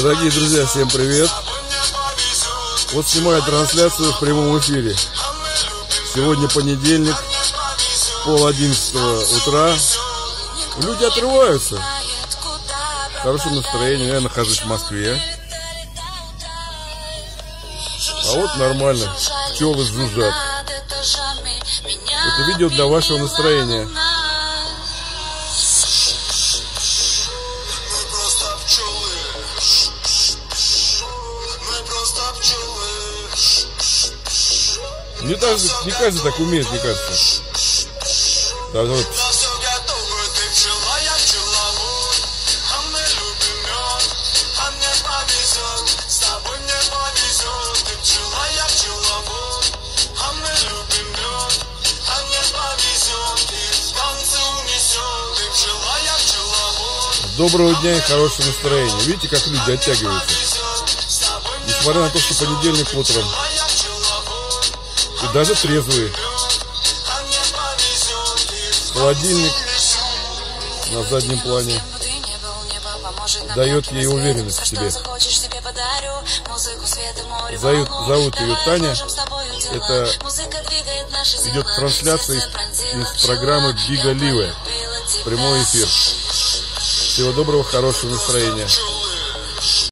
Дорогие друзья, всем привет! Вот снимаю трансляцию в прямом эфире. Сегодня понедельник, 10:30 утра. Люди отрываются. Хорошее настроение, я нахожусь в Москве. А вот нормально, пчелы жужжат. Это видео для вашего настроения. Не каждый так умеет, мне кажется. Да, вот. Доброго дня и хорошего настроения. Видите, как люди оттягиваются. Несмотря на то, что понедельник утром. И даже трезвые. Холодильник на заднем плане дает ей уверенность в себе. Зовут ее Таня. Это идет трансляция из программы Бига Ливе. Прямой эфир. Всего доброго, хорошего настроения.